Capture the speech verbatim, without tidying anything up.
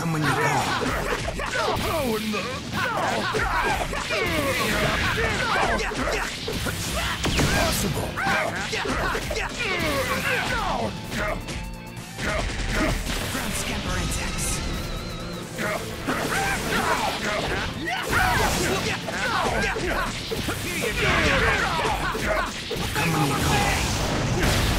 Come when you call. How in the... Impossible! Ground scamper insects. Here you go. Come when you call.